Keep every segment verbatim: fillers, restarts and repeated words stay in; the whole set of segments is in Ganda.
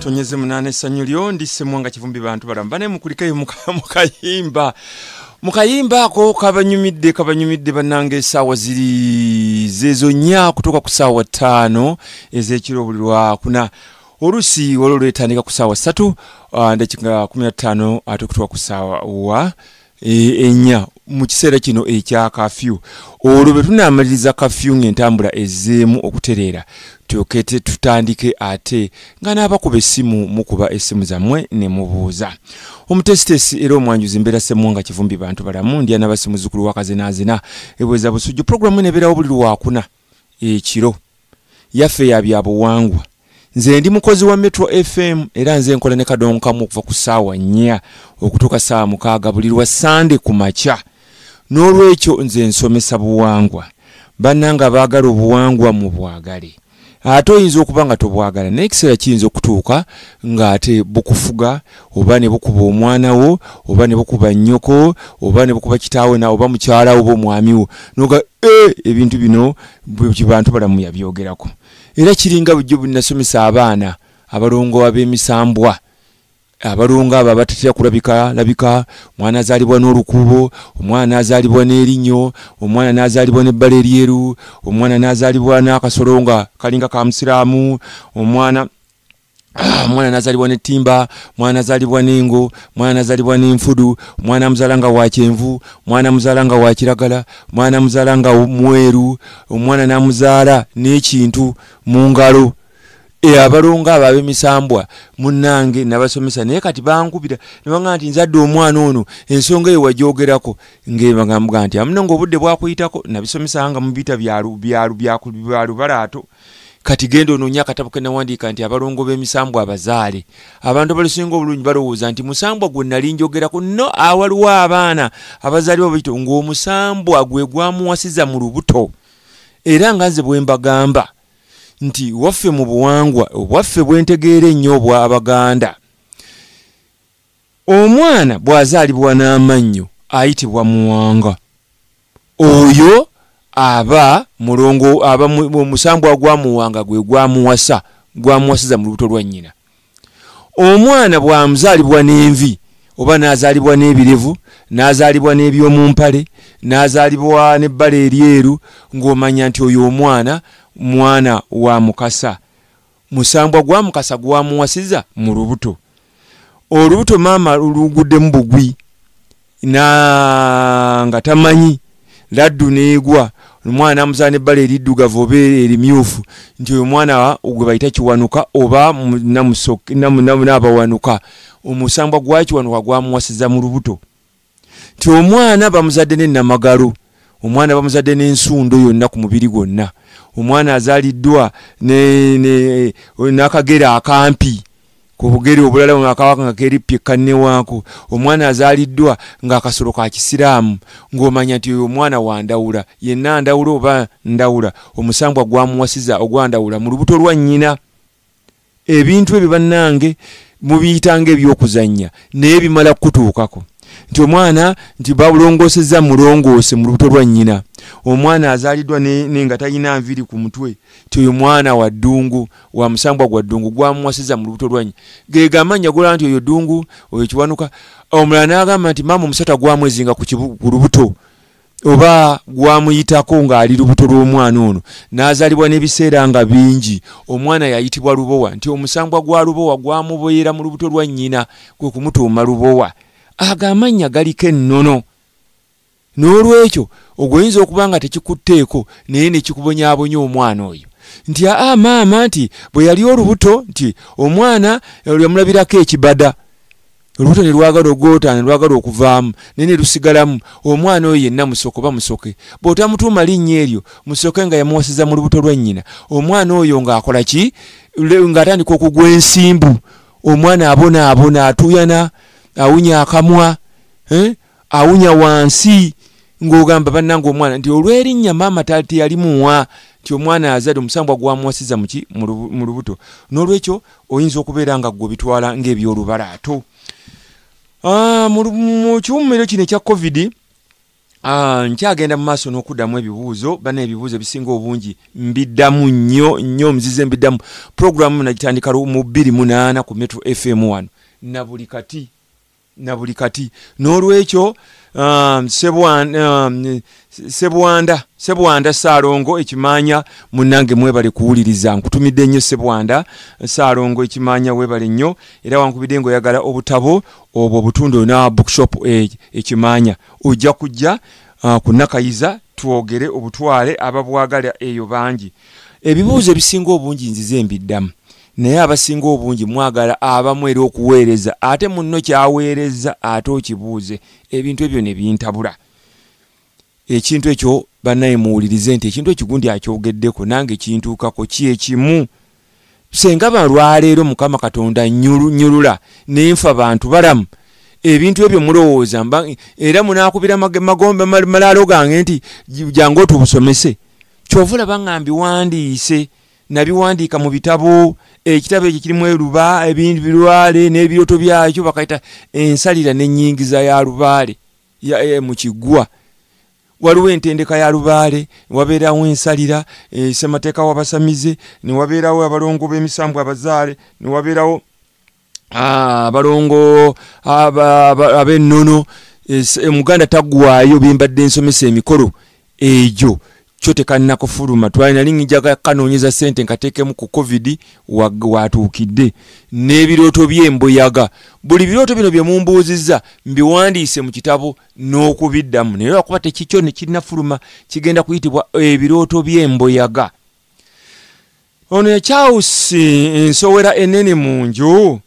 tonyeze munane sanyu lyo ndise mwanga kivumbi bantu barambane mukulikayo mukayimba mukayimba ko kabanyumidde kabanyumidde banange sawa ziri zezo nya kutoka ku sawa tano ezekiro bulirwa kuna orusi walolwetandika ku sawa satu uh, ndakinga kumi na ttaano ate kutoka ku sawa wa e, enya mu kiseera kino ekya kafyu olwo bwe tunamaliriza kafyu ng'entambula ezeemu okutereera tukete tutandike ate nga n'abakuba essimu mukuba essimu zammwe ne mubuuza omutesitesi era omwanjuzi mbeera Ssemwanga Kivumbi bantu balamu ndya n'abasimu zukulu wakazenaazena ebweza busujju pulogulaamu eneebeerawo buli lwakuna ekiro yaffe ya byabuwangwa nze ndi mukozi wa Metro F M era nze nkola ne kadonkamu okuva ku ssaawa nnya okutuuka ssaawa mukaaga buli lwa Sande ku makya n'olwekyo nze nsomesa buwangwa bannanga baagala obuwangwa mu bwagale ate oyinza okuba nga tobwagala naye ekiseera kiyinza okutuuka ng'ate bukufuga oba ne bukuba omwana wo oba ne bukuba nnyoko oba ne bukuba kitaawe na oba mukyala wo oba omwami wo noga e ebintu bino bantu balamu yabyogerako era kiringa bujjo bunasomesa abaana abalongo ab'emisambwa abalongo abo abatatera kulabika labika mwana azalibwa n'olukubo omwana azalibwa n'erinnyo omwana n'azalibwa n'ebbala eryeru omwana n'azalibwa n'akasolonga kalinga ka musiraamu omwana omwana n'azalibwa n'ettimba mwana azalibwa n'engo mwana azalibwa n'enfudu mwana muzalanga wa kyenvu mwana muzalanga wa kiragala mwana muzalanga mweru omwana n'amuzaala n'ekintu mu ngalo e abalonga ababe misambwa munnange nabasomesa naye kati bankubira nebanga nti nzadde omwana ono ensonga eyo wajoogerako ngebagambuga nti amuno ng'obudde bwakuyitako nabisomesanga mu bita byalu byalu byalu balaato kati gendo onoonya akatabo ke nawandiika nti abalongo b'emisambwa abazaale abantu abalisinga obulungi balowooza nti musambwa gwe nali njogerako no awaliwo abaana abazaalibwa bayita ng'omusambwa gwe gwamuwasiza mu lubuto era nga nze bwe mbagamba nti waffe mu buwangwa waffe bwentegeera ennyo obwa Abaganda omwana bw'azaalibwa n'amannyo ayitibwa muwanga oyo aba mulongo aba musambwa gwa muwanga gwe gwamuwasa gwamuwasiza mu lubuto lwa nnyina omwana bw'amuzaalibwa n'envi oba n'azaalibwa n'ebirevu n'azaalibwa n'ebyomu mpale n'azaalibwa n'ebbala eryeru ng'omanya nti oyo omwana mwana wa mukasa musambwa gwa mukasa gwamuwasiza mu lubuto olubuto maama lugudde bugwi na nga tamanyi laddu neegwa omwana amuzaana ebbala eriddugavu oba erimyufu nti oyo mwana gwe bayita kiwanuka oba n'abawanuka omusambwa gwa kiwanuka gwamuwasiza mu lubuto nti omwana bamuzadde n'ennamagalo omwana bamuzadde n'ensundo yonna ku mubiri gwonna omwana azaaliddwa n'akagere akampi ku bugere obulala akawaka nga kerippye kannewaako omwana azaaliddwa ng'akasolo ka kisiraamu ng'omanya nti oyo omwana wa ndawula yenna ndawula oba ndawula omusambwa gwamuwasiza ogwandawula mu lubuto lwa nnyina ebintu ebyo bannange mubiyitanga ebyokuzannya naye bimala kutuukako nti omwana nti babulongoosezza mulongoose mu lubuto lwa nnyina omwana azaaliddwa nenga talina nviri ku mutwe ti oyo mwana wa ddungu wa musambwa gwa ddungu gwamuwasiza mu lubuto lwa nnyina geega amannya gola nti oyo ddungu oyo kiwanuka omulala n'agamba nti maama omusota gwamwezinga ku lubuto oba gwamuyitako ng'ali lubuto lw'omwana ono n'azaalibwa n'ebiseera nga bingi omwana yayitibwa lubowa nti omusambwa gwa lubowa gwamuboyera mu lubuto lwa nnyina kwe kumutuuma lubowa agamanya galiko ennono n'olwekyo ogwoyinza okuba nga tekikutteeko naye ne kikubonyaabonya omwana oyo nti aa maama nti bwe yali olubuto nti omwana yamulabirako ekibada olubuto ne lwagala ogoota ne lwagala okuvaamu naye ne lusigalamu omwana oyo yenna musoke oba musoke bw'otamutuuma linnya eryo musoke nga yamuwasiza mu lubuto lwa nnyina omwana oyo ng'akola ki ng'atandika okugwa ensimbu omwana abona abona atuyana awunya akamwa eh awunya wansi ng'ogamba bannanga omwana nti olw'erinnya maama tali yalimuwa nti omwana azadde omusambwa gwamuwasiza muki mu lubuto n'olwekyo oyinza okubeera nga gwe bitwala ng'ebyolubalaato ah mu kiwummero kino ekya covid Ah, nkyagenda mu maaso n'okuddamu ebibuuzo bana ebibuuzo bisinga obungi mbiddamu nnyo nnyo mzize mbiddamu programu nagitandika mu bbiri munaana ku Metro F M wano na buli kati na buli kati n'olwekyo um, sebwanda um, sebwanda sebwanda Saalongo ekimanya munange mwebale kuwuliriza nkutumidde nnyo sebwanda Saalongo ekimanya webale nnyo era wankubidde ngo yagala obutabo obwo butundu na bookshop ekimanya ojja kujja uh, kunakayiza tuogere obutwale ababwagala eyo bangi ebibuuzo ebisinga obungi nzize mbiddamu naye abasinga obungi mwagala abamwera okuweereza ate munno kyaweereza ate okibuuze ebintu ebyo ne bintabula ekintu ekyo bannaye muwulirize nti ekintu ekigundi akyogeddeko nange kintuukako ki ekimu senga balwaleero Mukama Katonda nyulu nyulula nenfa bantu balamu ebintu ebyo mulowooza era munaakubira magombe malaalo gange nti jangu otubusomese kyovula baŋŋambi wandiise nabiwandiika mu bitabo ekitabo ekyo kirimu eruba ebintu birwale n'ebirooto byakyo bakayita ensalira n'ennyingiza ya Lubaale ya mu Kiggwa waliwo entendeka ya Lubaale wabeerawo ensalira e, semateeka w'abasamize ne wabeerawo abalongo b'emisambu abazaale ne wabeerawo abalongo ab'ennono Muganda taggwaayo bimbadde ensomesa emikolo egyo kyo tekannakufuluma twalina lingijaga kanoonyeza ssente nkateekemu ku covid watuukidde n'ebirooto by'embuyaga buli birooto bino bye mumbuuzizza mbiwandiise mu kitabo n'okubiddamu naye lwakuba tekikyo ne kinnafuluma kigenda kuyitibwa ebirooto by'embuyaga ono ya Charles ensowera ennene mu nju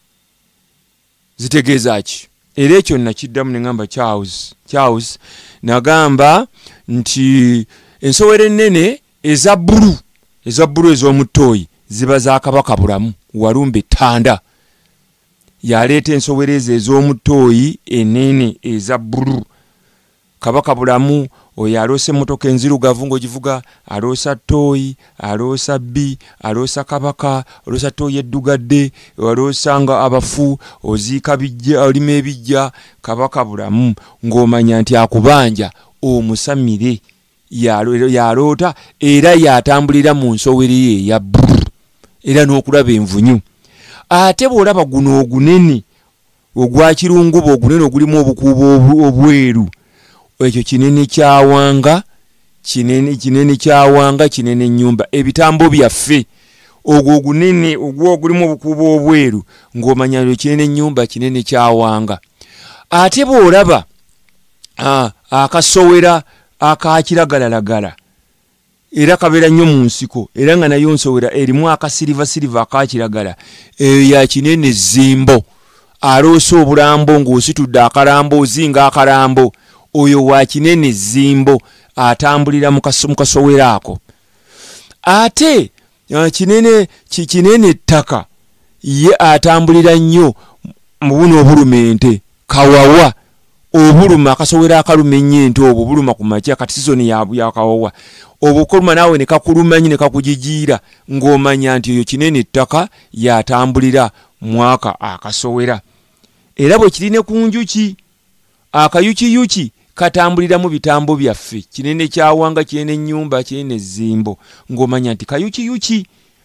zitegeeza ki era ekyo nakiddamu ne ngamba Charles Charles nagamba nti ensowera ennene eza bbulu eza bbulu ez'omutooyi ziba za Kabaka Bulamu Walumbe Ttanda yaleeta ensowera ezo ez'omutooyi ennene eza bbulu Kabaka Bulamu oyo aloosa emmotoka enzirugavu ng'ogivuga aloosa ttooyi aloosa bbi aloosa Kabaka aloosa ttooyi eddugadde aloosa nga abafu oziika bijja olima ebijja Kabaka Bulamu ng'omanya nti akubanja omusamire yaloota era yatambulira mu nsowera ye ya bbulu era n'okulaba envunyu ate bw'olaba guno ogunene ogwa kirunguba ogunene ogulimu obukuubo obweru ekyo kinene kyawanga kinene kinene kyawanga kinene nnyumba ebitambo byaffe ogwo ogunene ogwo ogulimu obukuubo obweru ng'omanya nti kinene nnyumba kinene kyawanga ate bw'olaba akasowera akakiragalalagala era kabeera nnyo mu nsiko era nga nayo nsowera erimu akasiriva siriva akakiragala eyo ya kinene zimbo aloosa obulambo ng'ositudde akalambo ozinga akalambo oyo wa kinene zimbo atambulira mu kasowera ako ate kinene kinene ettaka ye atambulira nnyo mu buno obulumente kawawa obuluma akasowera akaluma ennyente obwo buluma ku makya kati sizoni ya kawawa obukuluma naawe ne kakuluma nnyo ne kakujijiira ng'omanya nti oyo kinene ettaka yatambulira mwaka akasowera era bwe kirine ku njuki akayukiyuki katambulira mu bitambo byaffe kinene kyawanga kinene nnyumba kinene zimbo ng'omanya nti kayukiyuki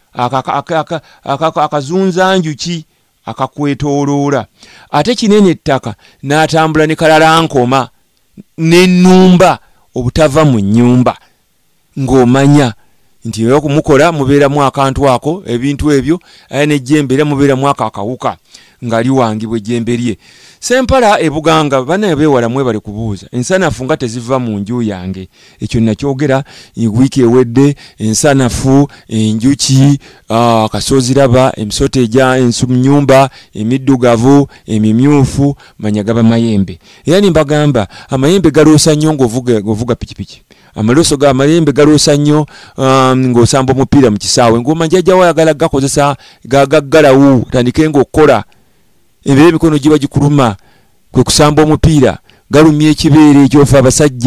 akazunza njuki akakwetooloola ate kinene ettaka n'atambula ne kalala nkoma n'ennumba obutava mu nnyumba ng'omanya nti era okumukola mubeeramu akantu ako ebintu ebyo aya n'ejjembe era mubeeramu ako akawuka nga liwangibwa ejjembe lye Sempala ebuganga bana beewala mwebale kubuuza ensanafu nga teziva mu nju yange ekyo nakyogera wiiki ewedde ensanafu enjuki akasoziraba emisote egya ensumnyumba emiddugavu emimyufu manyagaba mayembe era nimbagamba amayembe galoosa nnyo ng'ovuga pikipiki amaloso ga mayembe galoosa nnyo um, ng'osamba omupiira mu kisaawe ng'omanya jjajja wayagala gakozesa gagaggalawo tandike ng'okola ebyo emikono giba gikuluma kwe kusamba omupiira galumya ekibeere ekyofa abasajja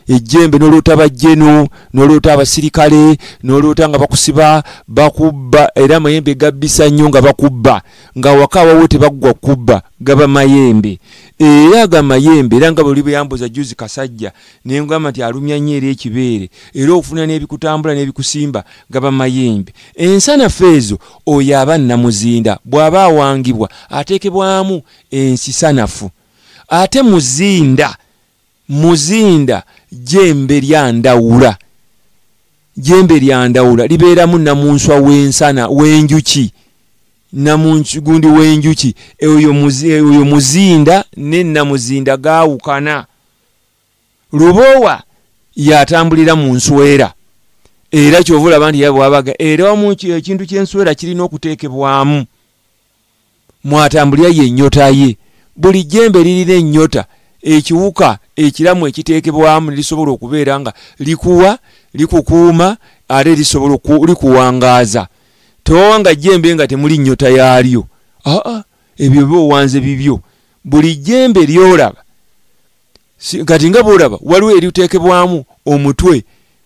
ejjembe noloota bajjeno noloota abasirikale noloota nga bakusiba bakubba era amayembe gabbisa nnyo nga bakubba nga waka wawo tebaggwa kubba gaba mayembe era ga mayembe era nga buli buyambuza juzi kasajja nengamba nti alumya nnyo era ekibeere era ofuna n'ebikutambula n'ebikusimba gaba mayembe ensana feezo oyo aba namuzinda bw'aba awangibwa ateekebwamu ensisanafu ate muzinda muzinda jembe lyandawula jembe lyandawula libeeramu namunswa w'ensana w'enjuki namungundi w'enjuki oyo muzinda ne namuzinda gaawukana luboowa yatambulira mu nswera era kyova olaba nti yabwabaga era omu ekintu ky'enswera kirina okuteekebwamu mwatambulira yennyota ye buli jembe lirina ennyota ekiwuka ekiramu ekiteekebwamu lisobola okubeera nga likuwa likukuuma ate lisobola likuwangaaza towanga jembe nga temuli nnyota yaalyo aa ebyo byowanze bibyo buli jembe lyolaba kati nga bwolaba waliwo eriteekebwamu omutwe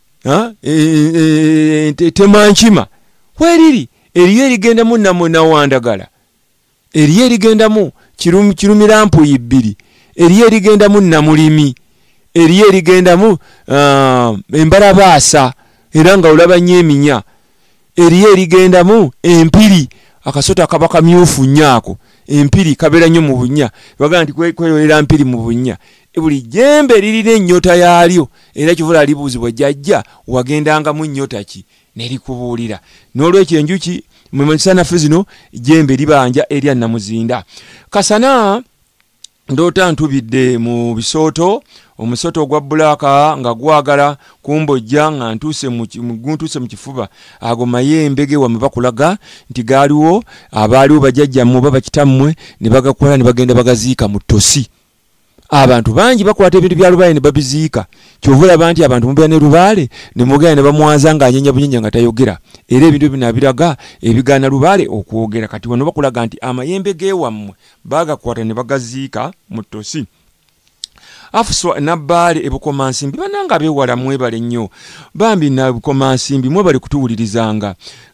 temankima weriri eriyo erigendamu nawandagala eriyo erigendamu kirumira mpuyi bbiri eriyo erigendamu namulimi eriyo erigendamu embalabaasa era nga olaba nnyo eminya eriyo erigendamu empiri akasota kaba kamyufu nnyako empiri kabeera nnyo mu bunnya bagaa nti kweyolera mpiri mu bunnya buli jembe lirina ennyota yaalyo era kivula libuuzibwa jjajja wagendangamu nnyota ki nerikubuulira n'olwekyo enjuki mumisanafu zino jembe libanja erya namuzinda kasana ndoota ntubidde mu bisooto omusoto ogwa bbulaaka nga gwagala kumbojja nga ntuuse mu kifuba ago mayembe ge wamwe bakulaga nti gaaliwo abaaliwo bajjajjammwe oba bakitammwe ne bagakola ne bagenda bagaziika mu ttosi abantu bangi bakwata ebintu bya Lubaale ne babiziika kyova olaba nti abantu mubeera ne Lubaale ne mugenda ne bamwaza nga anyenya bunyenya nga tayogera era ebintu bino abiraga ebigaana Lubaale okwogera kati wano bakulaga nti amayembe geewammwe bagakwata ne bagaziika mu ttosi afuswa nabbaale ebukomansimbi bananga beewala mwebale nnyo bambi nabukomansimbi mwebale kutuwulirizanga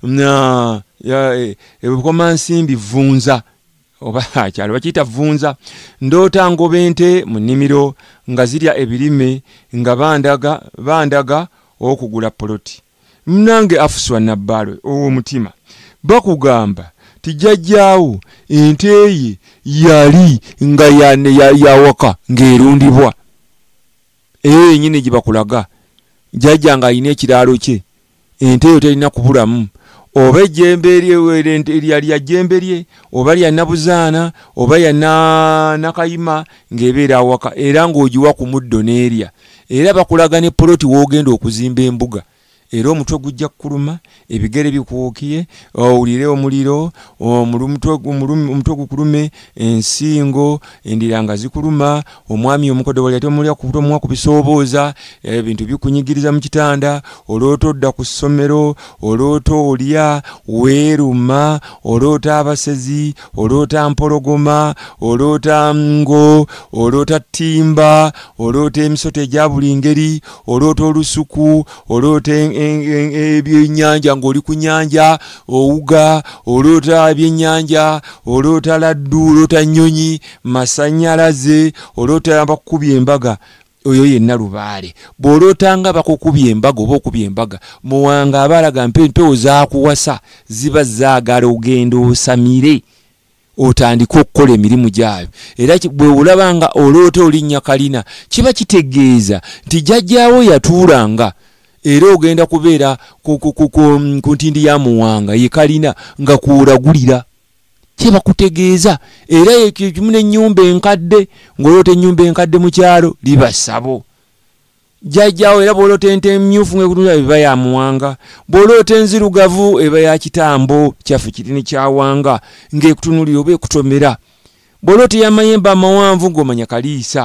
ebukomansimbi vunza oba kyalo bakiyita vunza ndoota ngoba ente mu nnimiro nga zirya ebirime nga bandaga bandaga okugula puloti mnange afuswa nabbaale ow'omutima bakugamba tijjajjaawo ente ye yali nga yawaka ng'erundibwa eyo yennyini gye bakulaga jjajja nga alina ekiraalo kye ente eyo terina kubulamu oba ejjembe lyali ya jjembe lye oba lya nabuzaana oba ya nakayima ng'ebeera awaka era ng'ogiwa ku muddo n'erya era bakulaga ne poloti w'ogenda okuzimba embuga era omutwe gujja kukuluma ebigere bikuukiye owulire omuliro omutwe gukulume ensingo endira nga zikuluma omwami omukoddo yate omulya kutomwa kubisoobooza ebintu bikunyigiriza mu kitanda oloota odda ku ssomero oloota olya weeruma oloota abasezi oloota mpologoma oloota ngo oloota ttimba oloota emisoto egya buli ngeri oloota olusuku oloota ebyennyanja ng'oli ku nnyanja owuga oloota ebyennyanja oloota laddu oloota nnyonyi masannyalaze oloota bakukubya embaga oyo yenna Lubaale bw'olootanga bakukubya embaga oba okubya embaga muwanga abaalaga mpewo zaakuwasa ziba zaagala ogenda osamire otandika okukola emirimu gyayo era bwe olabanga oloota olinnya kalina kiba kitegeeza nti jjajjaawo yatuulanga era ogenda kubeera ku ntindi ya muwanga ye kalina nga kuulagulira kyeba kutegeeza era ekimu n'ennyumba enkadde ng'oloota ennyumba enkadde mu kyalo liba ssabo jjajjaawo era bw'oloota ente emmyufu ng'ekutunula eba ya muwanga bw'oloota enzirugavu eba ya kitambo kyaffe kitini kyawanga ng'ekutunulira oba ekutomera bw'oloota ey'amayembe amawanvu ng'omanya kaliisa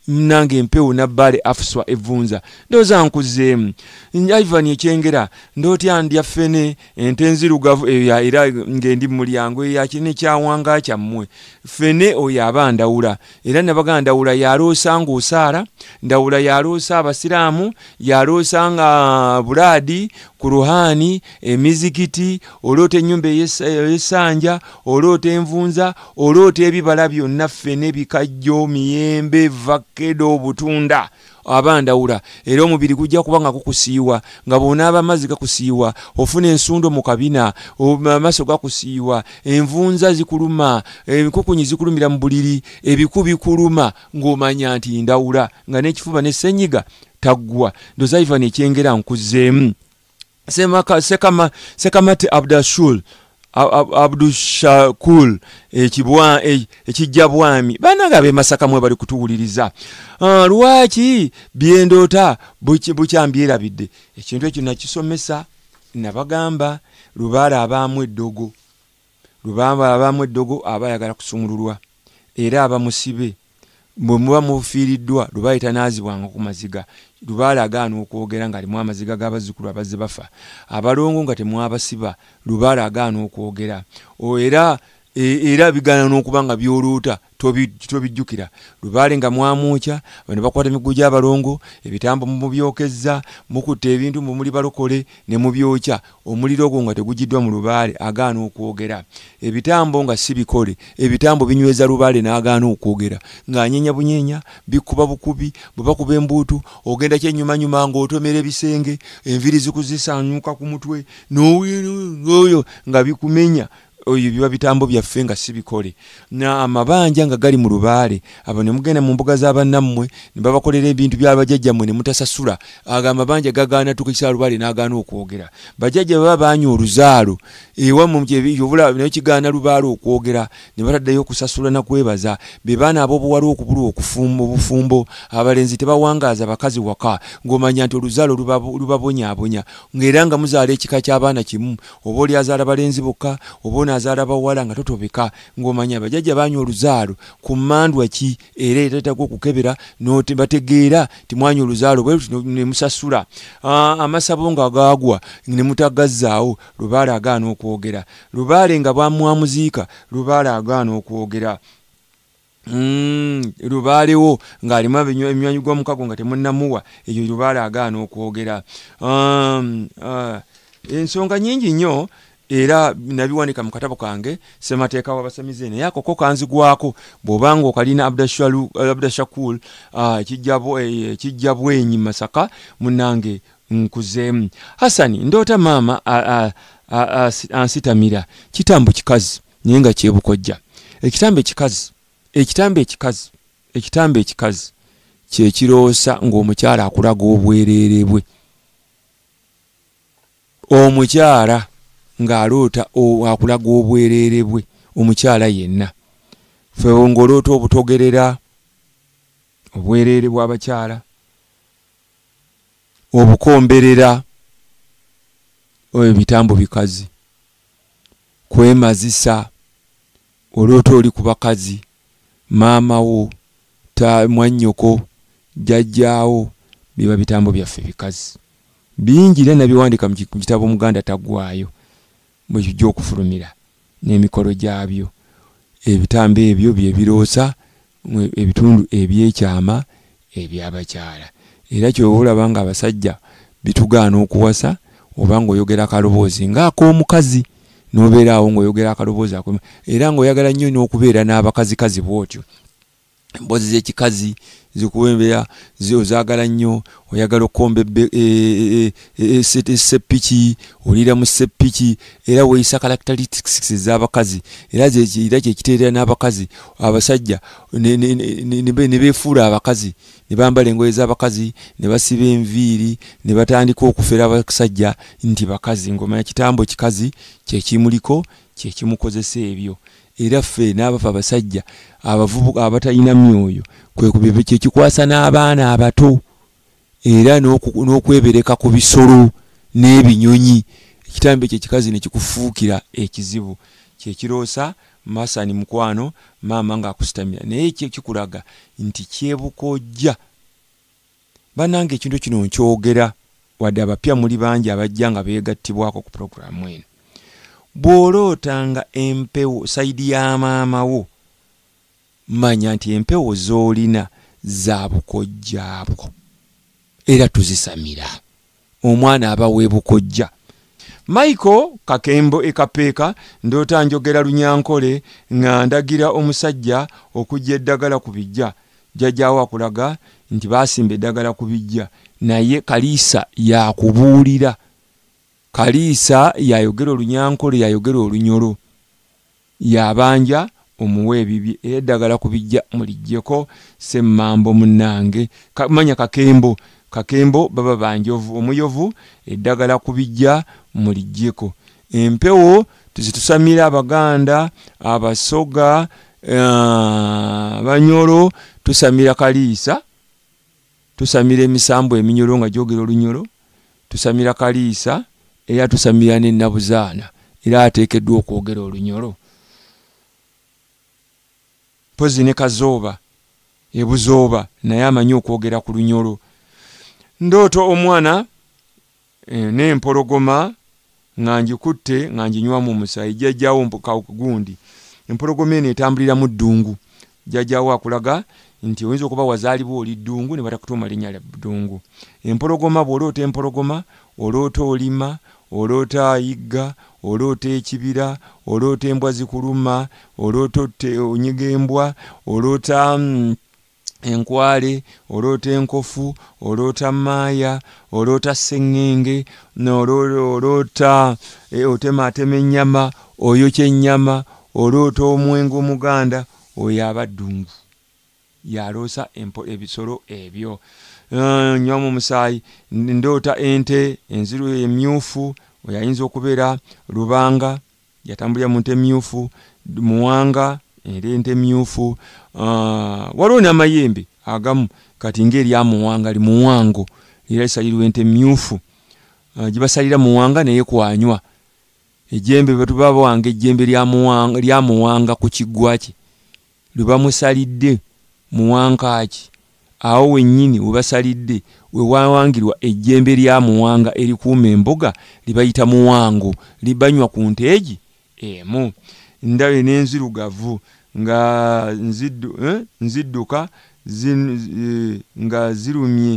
nange empewo nabbale afuswa evunza ndoza nkuzeemu Ivan ekyengera ndotya ndya fene ente nzirugavu era ngendi mu mulyango yakine kyawanga kyammwe fene oyo aba ndawula era nabaga ndawula yaloosa ng'osaala ndawula yaloosa abasiraamu yaloosa nga buladi ku ruhani emizikiti oloota ennyumba ey'essanja oloota envunza oloota ebibala byonna fene bikajjo miyembe vakedo obutunda abandawula era omubiri gujja kuba nga kukusiiwa nga bonaaba amazzi gakusiiwa ofuna ensundo mu kabina amaaso gakusiiwa envunza zikuluma enkukunyi zikulumira mu buliri ebiku bikuluma ng'omanya nti ndawula nga n'ekifuba n'essenyiga taggwa ndoza Ivan ekyengera nkuzeemu semaka sekama sekamate abdashul Abdushakul ekibwa ekijja bwami banaga be Masaka mwe bali kutuwuliriza uh, lwaki byendota bukyambirabidde ekintu ekyo nakisomesa nabagamba Lubaale abamu eddogo Lubaale abamu eddogo abayagala kusumululwa era abamusibe bwe muba mufiiriddwa Lubaale tanaazibwanga ku maziga Lubaale agaana okwogera nga alimu amaziga g'abazzukulu abazze bafa abalongo nga temwabasiba Lubaale agaana okwogera era era bigaana n'okuba nga byoluuta tobijjukira Lubaale nga mwamwokya bano bakwata emiggo gy'abalongo ebitambo mubyokezza mukutta ebintu muli balokole ne mubyokya omuliro ogwo nga tegugiddwa mu Lubaale agaana okwogera ebitambo nga si bikole ebitambo binyweza Lubaale n'agaana okwogera ng'anyenya bunyenya bikuba bukubi bwe bakuba embuutu ogenda kyennyumanyuma ng'otomera ebisenge enviri zikuzisanyuka ku mutwe n'oyo nga bikumenya oyo biba bitambo byaffe nga si bikole na amabanja nga gali mu Lubaale abo ne mugenda mu mbuga z'abannammwe ne babakolera ebintu by'abajjajjammwe ne mutasasula aga amabanja gagaana tukisa Lubaale n'agaana okwogera bajjajja baba baanywa oluzaalo ewa mu kyebula nayo kigaana Lubaale okwogera ne bataddeyo okusasula na kwebaza be baana ab'obuwala okubulwa okufumba obufumbo abalenzi tebawangaaza bakazi waka ng'omanya nti oluzaalo lubabonyaabonya ng'era nga muzaala ekika ky'abaana kimu oba oli azaala balenzi bokka oba azaala bawala nga totobeka ng'omanya bajjajja baanywa oluzaalo ku mmandwa ki era etatako okukebera bategeera timwanywa oluzaalo bwe ne musasula amasabo nga gaagwa ne mutagazzaawo Lubaale agaana okwogera Lubaale nga bwamwamuziika Lubaale agaana okwogera Mm, Lubaalewo ng'alimu emnywanyi gw'omukago nga temunnamuwa eyo Lubaale agaana okwogera um, uh, ensonga nyingi nnyo era nabiwanika mu katabo kange semateeka w'abasamize naye akoko kanzigwako bw'obanga okalina Abdashakul ekijja bwenyi Masaka munange nkuzeemu Hasani ndoota maama ansitamira kitambo kikazi naye nga kyebukojja ekitambo ekikazi ekitambo ekikazi ekitambo ekikazi kyekiroosa ng'omukyala akulaga obwereere bwe omukyala ng'aloota akulaga obwereere bwe omukyala yenna ffe ng'oloota obutogerera obwereere bw'abakyala obukomberera ebitambo bikazi kwemazisa oloota oli ku bakazi maama wo mwannyoko jjajjaawo biba bitambo byaffe bikazi bingi era nabiwandika mu kitabo Muganda Taggwaayo bwe kijja okufulumira n'emikolo gyabyo ebitambo ebyo bye biroosa ebitundu ebyekyama eby'abakyala era ky'olaba nga abasajja bitugaana okuwasa oba ng'oyogera akaloboozi ng'ak'omukazi n'obeera awo ng'oyogera akaloboozi ako era ng'oyagala nnyo n'okubeera n'abakazikazi bw'otyo emboozi z'ekikazi zikuwembera ozaagala nnyo oyagala okukomba seppiki oliira mu seppiki era weeyisa characteristics ez'abakazi era kyekiteerera n'abakazi abasajja ne beefuula abakazi ne bambala engoye z'abakazi ne basiba enviiri ne batandika okufera abasajja nti bakazi ng'omanya kitambo kikazi kyekimuliko kyekimukozesa ebyo era ffe n'abafa abasajja abavubuka abatalina myoyo kwe kubye kyekikwasa n'abaana abato era n'okwebereka ku bisolo n'ebinyonyi ekitambo ekyo ekikazi ne kikufuukira ekizibu kyekiroosa Masani mukwano mama nga akusitamira naye ekyo kikulaga nti kyebukojja banange ekintu kino nkyogera wadde abapya muli bangi abajja nga beegattibwako ku programu eno. Bw'olootanga empewo saidi ya maama wo manya nti empewo z'olina za bukojjaabwo era tuzisamira omwana aba weebukojja. Michael Kakembo ekapeeka ndoota njogera Lunyankole nga ndagira omusajja okujja eddagala ku bijja. Jjajjaawo akulaga nti baasimba eddagala ku bijja naye Kaliisa yakubuulira. Kaliisa yayogera Olunyankole yayogera Olunyolo yabanja omuwe ebibye eddagala ku bijja mulijjeko semmambo munnange manya Kakembo Kakembo baba banjovu omuyovu eddagala ku bijja mulijjeko. Empewo tuzitusamira Abaganda Abasoga uh, Banyolo tusamira Kaliisa tusamira emisambo eminyolo nga jogera Olunyolo tusamira Kaliisa era tusamira ne Nabuzaana era ateekeddwa okwogera Olunyolo. Pozi ne Kazooba ebuzooba naye amanyi okwogera ku Lunyolo. Ndooto omwana e, n'empologoma nga njikutte nga njinywamu omusaayi jjajjaawo mpuka gundi. Empologoma eno etambulira mu ddungu. Jjajjaawo akulaga nti oyinza okuba wazaalibwa oli ddungu ne batakutuuma linnya lya ddungu. Empologoma bw'oloota empologoma oloota olima oloota ayigga oloota ekibira oloota embwa zikuluma oloota onyiga embwa oloota mm, enkwale oloota enkofu oloota maaya oloota sengenge noloota e, otemaatema ennyama oyokya ennyama oloota omwengo omuganda oyo aba ddungu yaloosa ebisolo ebyo. Uh, nywamu omusaayi ndoota ente enziru emyufu oyo ayinza okubeera Lubanga yatambulira mu nte myufu Muwanga era ente myufu. Uh, waliwo n'amayembe agamu kati ng'erya Muwanga li Muwango era lisalirwa ente myufu uh, gibasalira Muwanga naye kwanywa ejjembe bwe tuba bawanga ejjembe lya Muwanga lya Muwanga ku kiggwa kye luba musalidde Muwanga ki awo wennyini webasalidde we wawangirwa ejjembe lya Muwanga erikuuma embuga libayita Muwango libanywa ku nteegi emu. Ndabe n'enzirugavu nga nziddu eh? nzidduka zin, eh, nga zirumye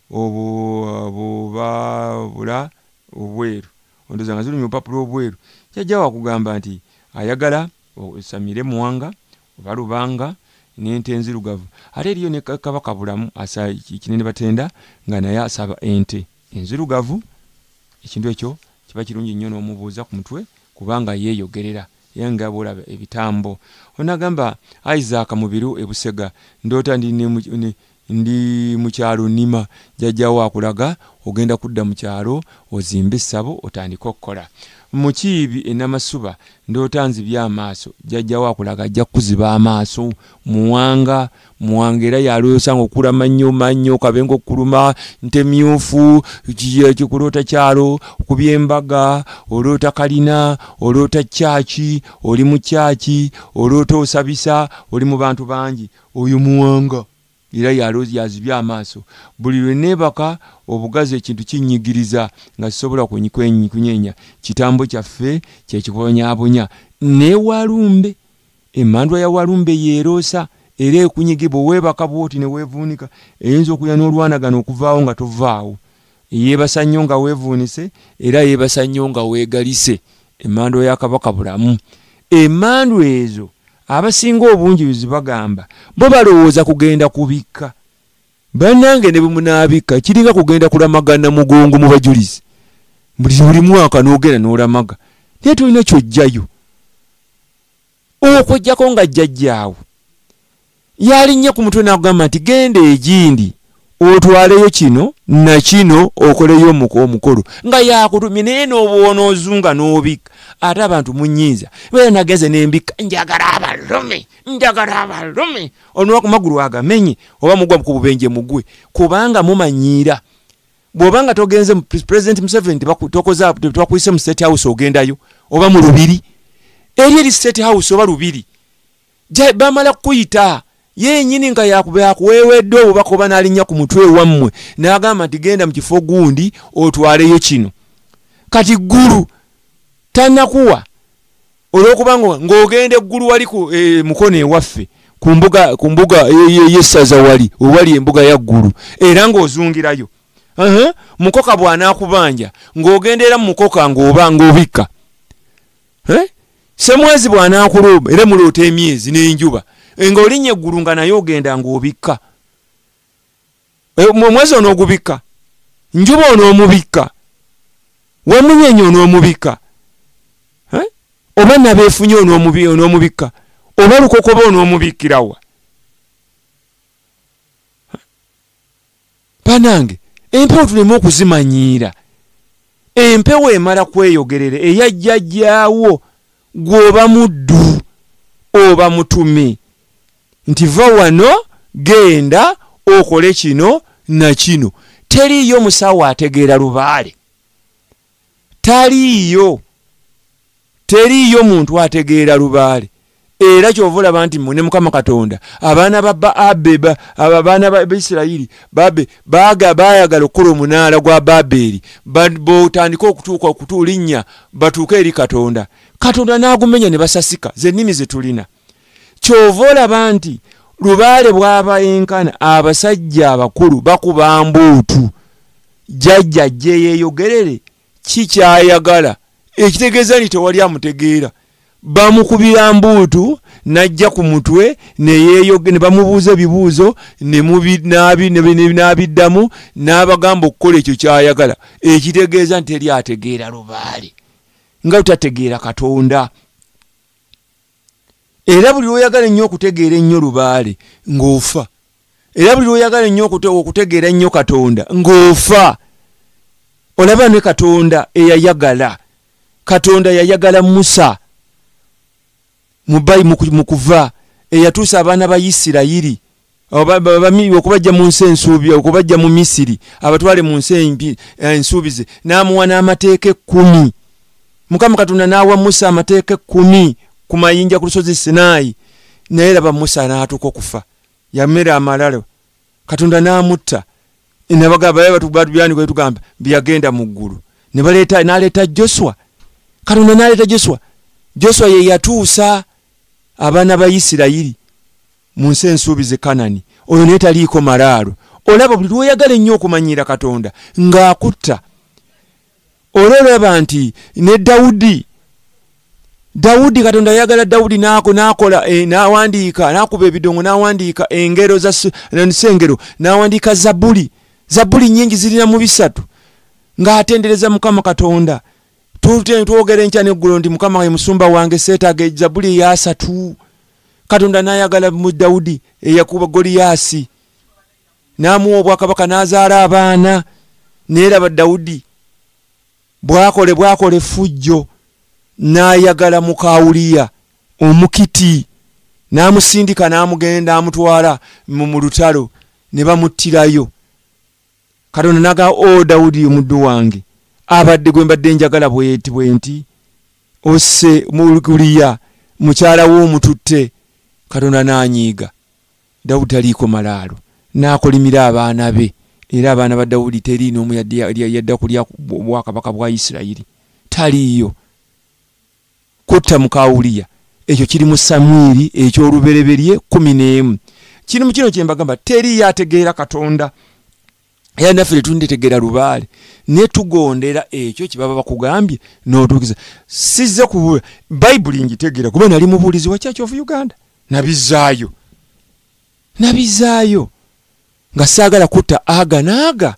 obubabula obweru ondoza nga zirumye obupapula obweru. Jjajjaawo akugamba nti ayagala osamire Muwanga oba Lubanga n'ente enzirugavu. Ate eriyo ne Kabaka Bulamu asa kinene batenda nga naye asaba ente enzirugavu. Ekintu ekyo kiba kirungi nnyo n'omubuuza ku mutwe kubanga yeeyogerera yanga bolaba ebitambo. Onagamba Isaac Mubiru ebusega ndoota ndi ne ndi mu kyalo Nima. Jjajjaawo akulaga ogenda kudda mu kyalo ozimbe essabo otandika okukola. Mu Kiibi e Namasuba ndoota nzibya amaaso. Jjajjaawo akulaga ajja kuziba amaaso. Muwanga Muwanga era yaloosa ng'okula mannyo mannyo kabengo okuluma nte myufu kikuloota kyalo okubya embaga oloota kalina oloota kyaki oli mu kyaki oloota osabisa oli mu bantu bangi oyo Muwanga era yaloozi yazibya amaaso. Buli lwe neebaka obugazi ekintu kinyigiriza nga sisobola kunyenya kitambo kyaffe kyekibonyabonya ne Walumbe emmandwa ya Walumbe yeeroosa era ekunyigibwa weebaka bwoti ne weevuunika eyinza okuya n'olwanagana okuvaawo nga tovaawo yeebasa nnyo nga weevuunise era yeebasa nnyo nga weegalise emmandwa ya Kabaka Bulamu. Emmandwa ezo abasinga obungi bizibagamba bo balowooza kugenda kubikka bannange ne bumunaabikka kiringa kugenda kulamagana mugongo mu bajulizi buli mwaka n'ogenda n'olamaga naye tolina kyojjayo okujjako nga jjajjaawo yalinnya ku mutwe n'akugamba nti genda egindi otwaleyo kino na kino okoleyo omukolo nga yakutumye naye n'obwonoozunga n'obikka ate abantu munnyiiza beera nageze n'embikka njagala abalume njagala abalume olwaka magulu agamenye oba mugwa ku bubenje mugwe kubanga mumanyiira bw'obanga togenze President Museveni tokoza twakuyise mu State House ogendayo oba mu lubiri eri eri state house oba lubiri ja bamala kuyita yenyini nga yakuweewedde obubaka oba n'alinnya ku mutwe wammwe n'agamba nti genda mu kifo gundi otwaleyo kino kati ggulu tannakuwa olw'okubanga ng'ogenda eggulu wali ku e, mukono ewaffe ku mbuga ku mbuga y'essaza wali owali embuga ya ggulu era ng'ozungirayo uh-huh. mukoka bw'anaakubanja ng'ogendera mu mukoka ng'oba ng'obikka eh? semwezi bw'anaakulooba era muloota emyezi n'enjuba ng'olinnye eggulu nga naye ogenda ng'obikka omwezi onoogubikka njuba onoomubikka wamunyenye onoomubikka eh? oba nabeefunye onoomubikka oba lukokoba onoomubikkirawa banange empewo tuleme okuzimanyiira empewo emala kweyogerera eyajjajjaawo gw'oba muddu oba mutume nti va wano genda okole kino na kino teriiyo musawo ategeera Lubaale taliiyo teriiyo muntu ategeera Lubaale era kyovulaba nti ne Mukama Katonda abaana ba Abeba abaana ba Isirayiri babe baga bayagala okukola omunaala gwa Babeli botandika okutuuka okutuulinnya batuuka eri Katonda Katonda n'agumenya ne basasika zennimi ze tulina kyovulaba nti Lubaale bw'aba enkana abasajja abakulu bakuba mbuutu jjajja jje yeeyogerere kikyayagala ekitegeeza nti tewali amutegeera bamukubira mbuutu najja ku mutwe ne yeeyogere ne bamubuuza ebibuuzo ne n'abiddamu n'abagamba okukola ekyo kyayagala ekitegeeza nti eri ategeera Lubaale nga tutategeera Katonda era buli lw'oyagala ennyo okutegeera ennyo Lubaale ng'ofa era buli lw'oyagala ennyo okutegeera ennyo Katonda ng'ofa olaba ne Katonda eyayagala Katonda yayagala Musa mubayi mukuva eyatuusa abaana ba Isirayiri okubajja mu nsi ensuubi okubajja mu Misiri abatwale mu nsi ensuubize n'amuwa n'amateeka ekkumi Mukama Katonda n'awa Musa amateeka ekkumi ku mayinja ku lusozi Sinaayi naye laba Musa n'atuuka okufa yamera amalalo Katonda n'amutta nabagamba batubyanika etugamba byagenda mu ggulu ne baleeta n'aleeta Joshua Katonda n'aleeta Joshua Joshua ye yatuusa abaana ba Isirayiri mu nsi ensuubize Kanani oyo naye taliiko malaalo olaba buli lw'oyagala ennyo okumanyiira Katonda ng'akutta olaba nti ne Dawudi Dawudi Katonda yagala Dawudi naako nakola e, nawandiika nakuba ebidongo nawandiika engero za nsengero nawandiika Zabuli Zabuli nyingi zirina mu bisatu ng'atendereza Mukama Katonda twogera enkya n'eggulo nti Mukama ye musumba wange seetaaga Zabuli ya asatu Katonda n'ayagala mu Dawudi eyakuba Goliyasi n'amuwa obwakabaka n'azaala abaana neeraba Dawudi bwakole bwakole fujjo n'ayagala muka Uliya omukiti n'amusindika n'amugenda amutwala mu lutalo ne bamuttirayo Katonda naga o Dawudi omuddu wange abadde gwe mbadde njagala bweti bwenti ose mu Uliya mukyala w'omututte Katonda n'anyiiga Dawudi aliko malaalo n'akolimira abaana be era abaana ba Dawudi teri n'omu yadda kulya bwakabaka bwa Isirayiri taliiyo kutta muka Uliya ekyo kiri mu Samwiri eky'olubereberye kumi n'emu kiri mu kino kye mbagamba teri yategeera Katonda era naffe tundetegeera Lubaale ne tugondera ekyo kye baba bakugambye n'otuukiza sizze ku Bayibuli ngitegeera kuba nali mubuulizi wa Church of Uganda nabizaayo nabizaayo nga saagala kutta aga naaga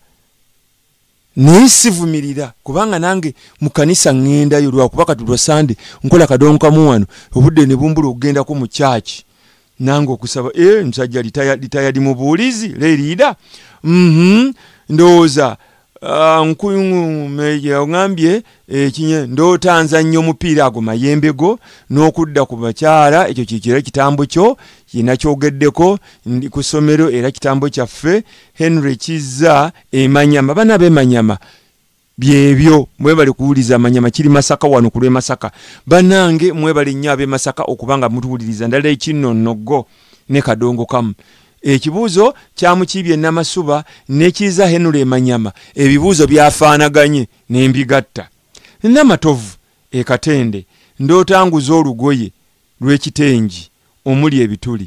naye sivumirira kubanga nange mu kanisa ŋŋendayo lwakuba kati lwa Sande nkola kadonkamu wano obudde ne bumbula okugendako mu church nange okusaba eh nsajja litayadi mubuulizi leerida mhm ndowooza nkuyungu meya ongambye ekinye ndotanza nnyo omupiira ago mayembego n'okudda ku bakyala ekyo kikira kitambo kyo yina kyogeddeko ndi ku ssomero era kitambo kyaffe Henry Kizza emanyama bana be manyama byebyo mwebale kuwuliza amanyama kiri Masaka wano kulwe Masaka banange mwebale nnyo abe Masaka okubanga mutuwuliriza ndala Ekinonoggo ne Kadongo kamu ekibuuzo kyamukibye Namasuba nekiza Henule Manyama ebibuuzo byafaanaganye nembigatta Namatovu ekatende ndootanguza olugoye lw'ekitengi omuli ebituli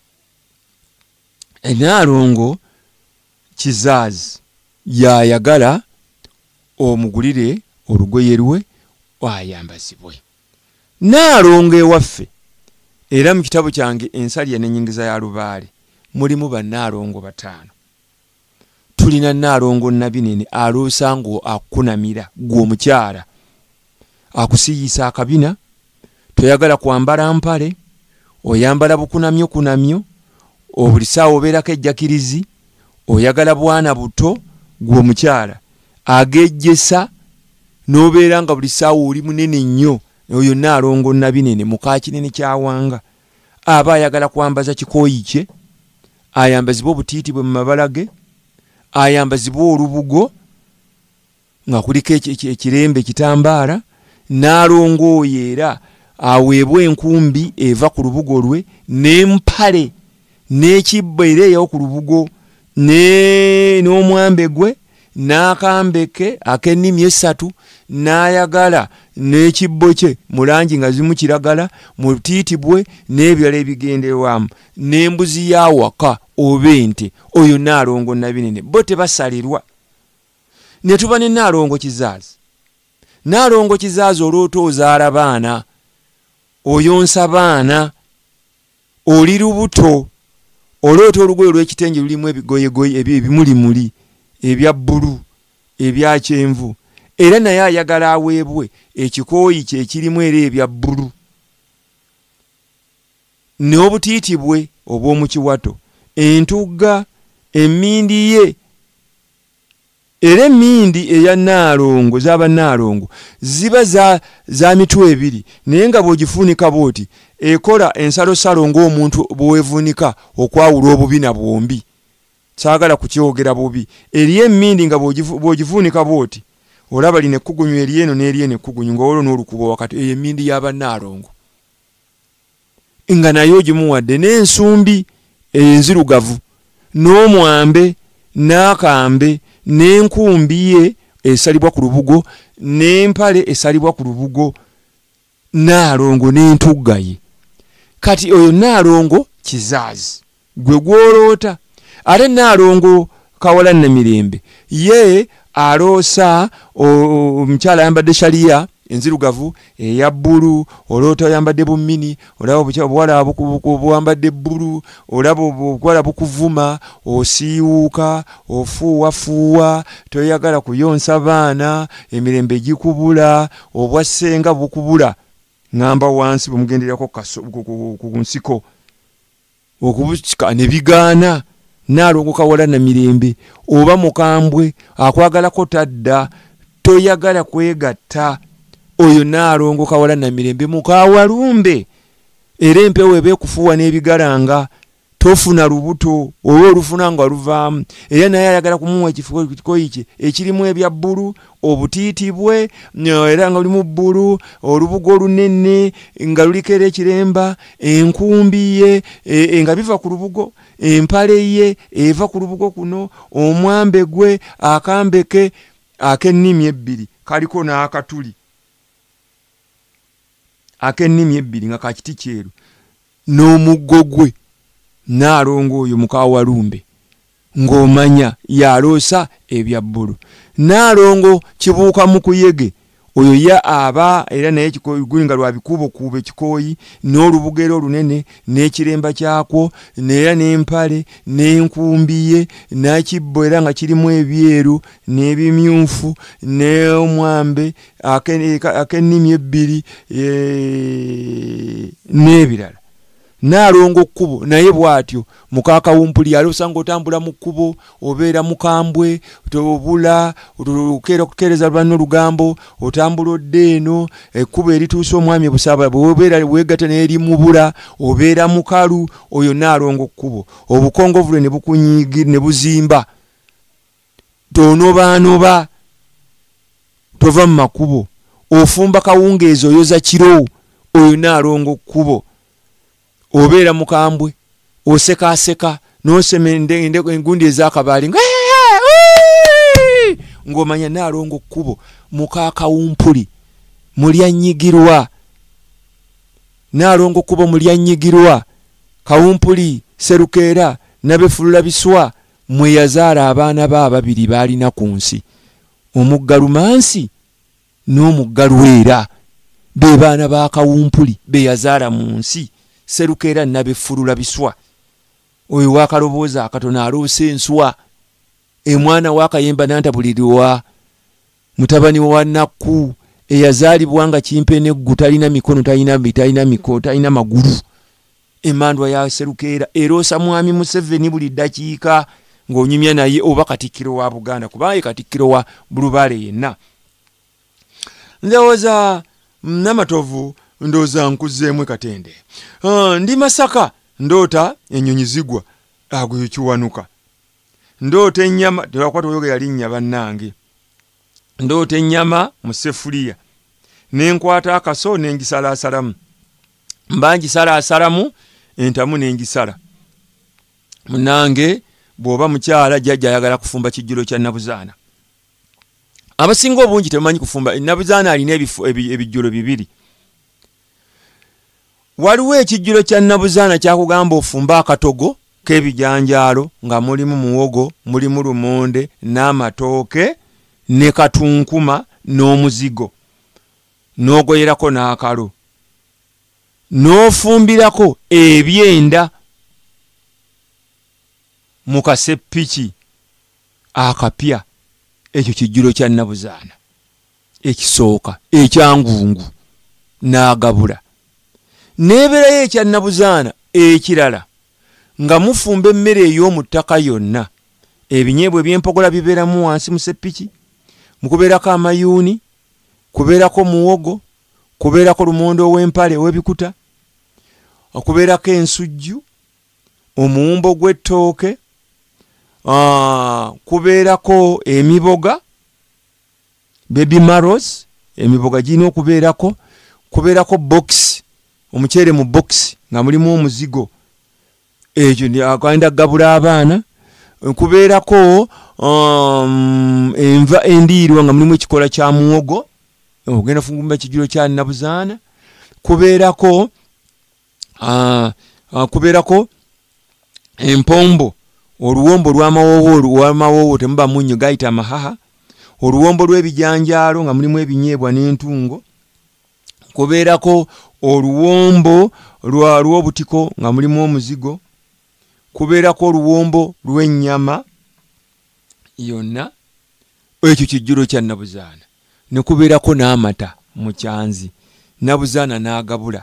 Naalongo Kizaazi yayagala omugulire olugoye lwe ayambazibwe Naalongo ewaffe era mu kitabo kyange ensalya n'ennyingiza ya Lubaale mulimu bannaalongo bataano tulina Naalongo Nabinene aloosa ngo akunamira gwe omukyala akusiyisa akabina toyagala kwambala mpale oyambala bukunamyo kunamyo obulisaawo obeerako ejjakirizi oyagala bwana buto gwe omukyala agejjesa n'obeera nga buli ssaawa oli munene nnyo oyo Naalongo Nabinene muka kinene kyawanga aba ayagala kwambaza kikooyi kye ayambazibwa obutiitibwe mu mabala ge ayambazibwa olubugo nga kuliko ekirembe kitambaala Naalongo oyo era aweebwa enkumbi eva ku lubugo lwe n'empale n'ekibbo era eyawo ku lubugo n'omwambe gwe n'akambeke ak'ennimi essatu n'ayagala n'ekibbo kye mu langi nga zimu kiragala mu butiitibwe n'ebirala ebigenderwamu n'embuzi y'awaka oba ente oyo Naalongo Nabinene bo tebasalirwa ne tuba ne Naalongo Kizaazi Naalongo Kizaazi olwota ozaala baana oyonsa baana oli lubuto olwota olugoye lw'ekitengi lulimu ebigoyegoye ebimulimuli ebya bbulu ebya kyenvu era naye ayagala aweebwe ekikooyi kye ekirimu era ebya bbulu n'obutiitibwe obw'omu kiwato entugga emmindi ye era emmindi eya Naalongo z'aba Naalongo ziba za, za mitwe ebiri naye nga bw'ogifuunika bw'oti ekola ensalosalo ng'omuntu bwewevuunika okwawula obubi na bwombi saagala kukyogera bubi eriyo emmindi nga bw'ogivuunika bw'oti olaba lino ekkugunyu eri eno n'eri eno ekkugunyu ng'olwo n'olukubo wakati eyo emmindi y'aba Naalongo nga naye ogimuwadde n'ensumbi enzirugavu n'omwambe n'akambe n'enkumbi ye esalibwa ku lubugo n'empale esalibwa ku lubugo Naalongo n'entugga ye kati oyo Naalongo Kizaazi gwe gwoloota ate Naalongo Kawala Namirembe ye aloosa omukyala ayambadde shaliya enzirugavu eya bbulu olota oyambadde bummini olaba obuwala buwambadde bbulu olaba obuwala bukuvuma osiiwuuka ofuuwafuuwa toyagala kuyonsa baana emirembe gikubula obwassenga bukubula ngamba wansi bumugenderako ku nsiko okubusika ne bigaana Naalongo Kawala Namirembe oba mukambwe akwagalako tadda toyagala kwegatta oyo Naalongo Kawala Namirembe mukawalumbe era empewo ebekufuwa n'ebigalanga tofuna lubuto oba olufuna nga luvaamu era naye ayagala kumuwa ekikooyi kye ekirimu ebya bbulu obutiitibwe era nga lulimu bbulu olubugo olunene nga luliko era ekiremba enkumbi ye e, nga biva ku lubugo empale ye eva ku lubugo kuno omwambe gwe akambeke ak'ennimi ebbiri kaliko n'akatuli ak'ennimi ebbiri nga kakiti kyeru n'omuggo gwe Naalongo oyo mukawalumbe ng'omanya yaloosa ebya bbulu Naalongo Kibuuka mu kuyege oyo ya aba era naye ekikooyi nga lwabikuubokuuba ekikooyi n'olubugero olunene n'ekiremba kyakwo neera n'empale n'enkumbi ye n'ekibbo era nga kirimu ebyeru n'ebimyufu n'omwambe ak'ennimi ebbiri n'ebirala Naalongo kkubo naye bw'atyo mukakawumpuli aloosa ng'otambula mu kkubo obeera mukambwe tobula okukeereza lwanno olugambo otambula odde eno ekkubo erituusa omwami busaaba bw'obeera weegatta n'erimubula obeera mukalu oyo Naalongo kkubo obukongovule ne bukunyiigi ne buzimba tonobaanoba tova mu makubo ofumba kawungeezi oyoza kiro oyo naalongo kkubo obeera mukambwe osekaaseka n'osemende engundi ez'akabaali ng'omanya naalongo kkubo mukaakawumpuli mulyanyigirwa naalongo kkubo mulyanyigirwa kawumpuli serukeera nabefulula biswa mwe yazaala abaana ba babiri baalina ku nsi omuggalumansi n'omuggalweera be baana ba kawumpuli be yazaala mu nsi serukeera nabefulula biswa oyo wakalobooza akatono aloosa enswa emwana wakayemba nantabulirwa mutabani wa nakku eyazaalibwa nga kimpeneggu talina mikono talina talina mikono talina magulu emandwa ya serukeera eroosa mwami Museveni buli ddakiika ng'onyumya naye oba katikkiro wa Buganda kubanga katikkiro wa Lubaale yenna. Ndowooza namatovu ndowooza nkuzeemu katende uh, ndi Masaka ndoota ennyonyi zigwa ago ekiwanuka ndoota ennyama tewakwata oyoga yali nnya bannange ndoota ennyama mu sefuliya nenkwata akaso nengisalaasalamu mba ngisalaasalamu entamu nengisala munange bw'oba mukyala jjajja ayagala kufumba kijjulo kya Nabuzaana abasinga obungi tebamanyi kufumba Nabuzaana alina ebijjulo bibiri waliwo ekijjulo kya Nabuzaana kyakugamba ofumba akatogo k'ebijanjaalo nga mulimu muwogo mulimu lumonde n'amatooke ne katunkuma n'omuzigo n'ogoyerako n'akalo n'ofumbirako ebyenda mu kaseppiki akapya. Ekyo kijjulo kya Nabuzaana ekisooka ekyangungu n'agabula. N'ebeerayo ekya Nabuzaana ekirala nga mufumba emmere ey'omu ttaka yonna ebinyeebwa eby'empogola bibeeramu wansi mu seppiki mukubeerako amayuuni kubeerako muwogo kubeerako lumonde ow'empale ow'ebikuta okubeerako ensujju omuwumbo gw'ettooke uh, kubeerako emiboga baby marrows emiboga girina okubeerako kubeerako box omuceere mu box nga mulimu omuzigo ekyo agenda gabula abaana kubeerako um, enva endiirwa nga mulimu ekikola kya muwogo ogenda fumba kijjulo kya Nabuzaana kubeerako uh, uh, kubeerako empombo oluwombo lw'amawoowo olw'amawoowo temuba munnyo gayita amahaha oluwombo lw'ebijanjaalo nga mulimu ebinyeebwa n'entungo kubeerako oluwombo lw'obutiko nga mulimu omuzigo kubeerako oluwombo lw'ennyama yonna ekyo kijjulo kya Nabuzaana ne kubeerako n'amata mu kyanzi Nabuzaana n'agabula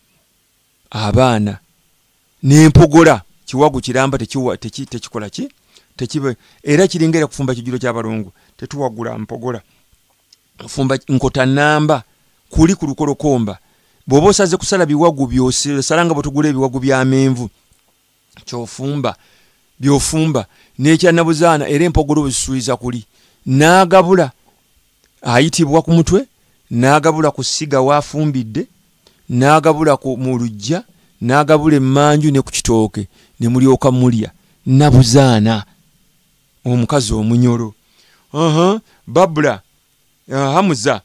abaana n'empogola kiwagu kiramba tekiwa teki tekikola ki tekibe era kiringera kufumba kijjulo ky'abalongo tetuwagula mpogola fumba nkota namba kuli ku lukolokomba bw'oba osaze kusala biwagu byose salanga botugula ebiwagu by'amenvu kyofumba byofumba n'ekya Nabuzaana era empogolo bisuiza kuli n'agabula ayitibwa ku mutwe n'agabula ku siga waafumbidde n'agabula ku mu lujja n'agabula emmanju ne ku kitooke ne mulyoka mulya Nabuzaana omukazi omunyolo aha uh-huh. Babula uh, Hamuza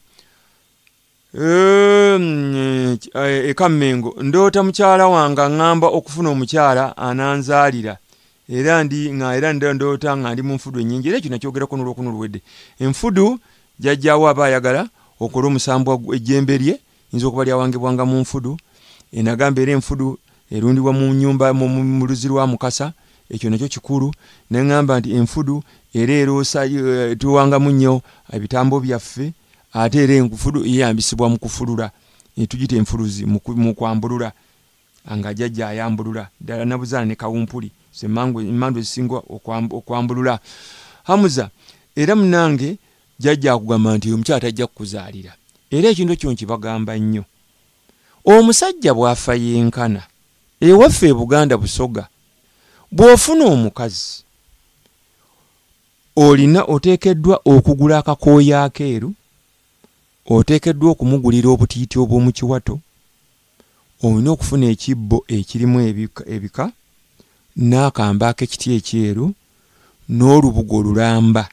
um, ekammengo ndoota mukyala wanga ngamba okufuna omukyala ananzaalira era ndi nga era ndoota nga ndi mu nfudu ennyingi era ekyo nakyogerako n'olwokunu luwedde enfudu jjajjaawo aba ayagala okola omusambwa ejjembe lye yinza okuba lyawangibwanga mu nfudu enagamba era enfudu erundibwa mu nnyumba mu luzi lwa Mukasa ekyo nakyo kikulu neŋŋamba nti enfudu era eroosa tuwangamu nnyo ebitambo byaffe ate era enfudu yeyambisibwa mu kufulula tugita enfuluzi mu kwambulula nga jjajja ayambulula ddala Nabuzaana ne kawumpuli emmandu ezisinga okwambulula Hamuza era munange jjajja akugamba nti omukyala tajja kukuzaalira era ekintu kyo nkibagamba nnyo omusajja bw'afa yenkana ewaffe e Buganda Busoga bw'ofuna omukazi olina oteekeddwa okugula akakooyo akeeru oteekeddwa okumugulira obutiiti obw'omu kiwato, olina okufuna ekibbo ekirimu ebika, ebika n'akambe ak'ekiti ekyeru n'olubugo olulamba,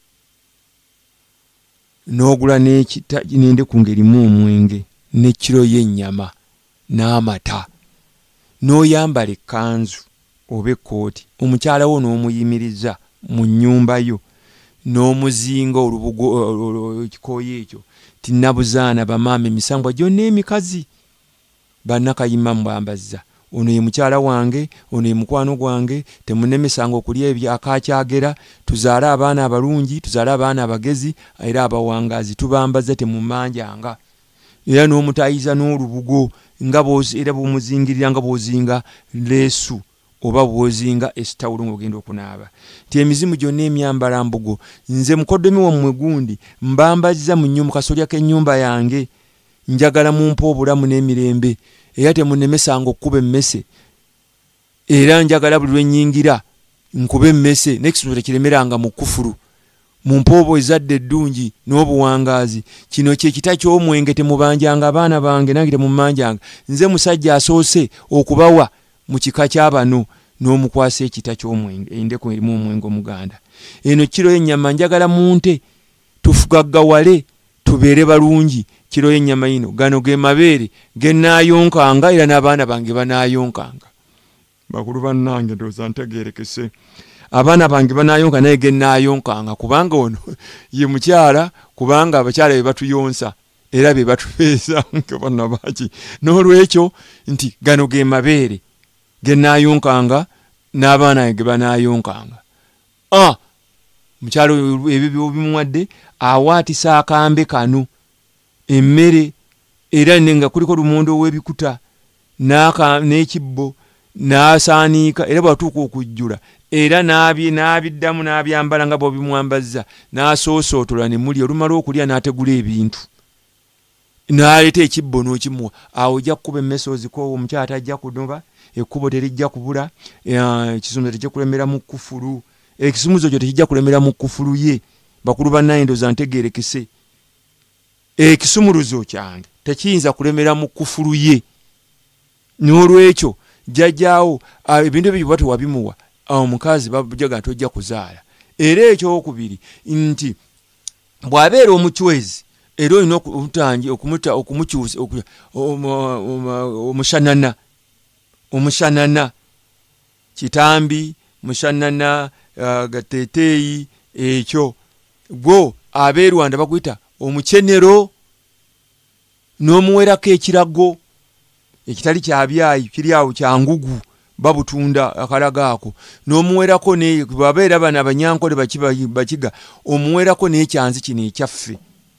n'ogula n'endeku ng'erimu omwenge n'ekiro y'ennyama n'amata, n'oyambala ekkanzu oba ekkooti, omukyala wo n'omuyimiriza mu nnyumba yo n'omuzinga olubugo ekikooyo ekyo tinnabuzaana bamaama emisambwa gyonna emikazi bannakayima mbambazza, ono ye mukyala wange, ono ye mukwano gwange, temunemesanga okulya ebyo akakyagera, tuzaale abaana abalungi, tuzaale abaana abagezi era abawangaazi, tubambaza temumanjanga. Era n'omutayiza n'olubugo nga bwozi era bw'omuzingirira nga bw'ozinga leesu oba bw'ozinga esitawulo ng'ogenda okunaaba. Ti emizimu gyonna emyambala mbugo, nze mukoddomi wammwe gundi mbambazza mu nnyumba kasolya k'ennyumba yange, njagala mumpa obulamu n'emirembe, era temunemesanga okkuba emmese, era njagala buli lwennyingira nkuba emmese n'ekisumiro tekiremeranga mu kkufulu, mumpa obwo ezadde eddungi n'obuwangaazi. Kino kye kita ky'omwenge, temubanjanga abaana bange nange temumanjanga. Nze musajja asoose okubawa mu kika ky'abano, n'omukwasa ekita ky'omwenge, endeku erimu omwenge omuganda. Eno kiro y'ennyama njagala munte tufugaggawale tubeere balungi. Kiro y'ennyama ino, gano ge mabeere ge nnaayonkanga era n'abaana bange banaayonkanga. Bakulu bannange ndowooza ntegeerekese. Abaana bange banaayonka naye ge nnaayonkanga, kubanga ono ye mukyala, kubanga abakyala be batuyonsa era be batubeeza nga bonna baki. N'olwekyo nti gano ge mabeere ge nnaayonkanga n'abaana ge banaayonkanga. Ah, mukyala ebyo bimuwadde awaatisa akambe kano emmere era nga kuliko lumondo w'ebikuta n'ekibbo n'asaaniika era bwatuuka okujjula era n'abiddamu n'abyambala nga bw'obimwambazza n'asoosootola ne mulya, olumala okulya n'ategula ebintu n'aleeta ekibbo n'okimuwa. Awo ojja kukuba emmese ozikoowa, omukyala tajja kunoba, ekkubo terijja kubula, ekisumuzo tejja kulemera mu kkufulu, ekisumuzo kyo tekijja kulemera mu kkufulu ye. Bakulu bannaye ndowooza ntegeerekese. Ekisumuluzo kyange tekiyinza kulemera mu kkufulu ye. N'olwekyo jjajjaawo ebintu ebyo bw'ati wabimuwa, omukazi bajaga tojja kuzaala. Era ekyokubiri nti bw'abeera omucwezi era olina okutangi okumuta okumukyusa omushanana omushanana kitambi mushanana gateteeyi ekyo gwo abeerwanda bakuyita omukyenero, n'omuwerako ekirago ekitali kyabyayi kiri awo kyangugu babutunda akalagaako, n'omuwerako ne babeera bana abanyankole bakiga omuwerako n'ekyanzi kino ekyaffe.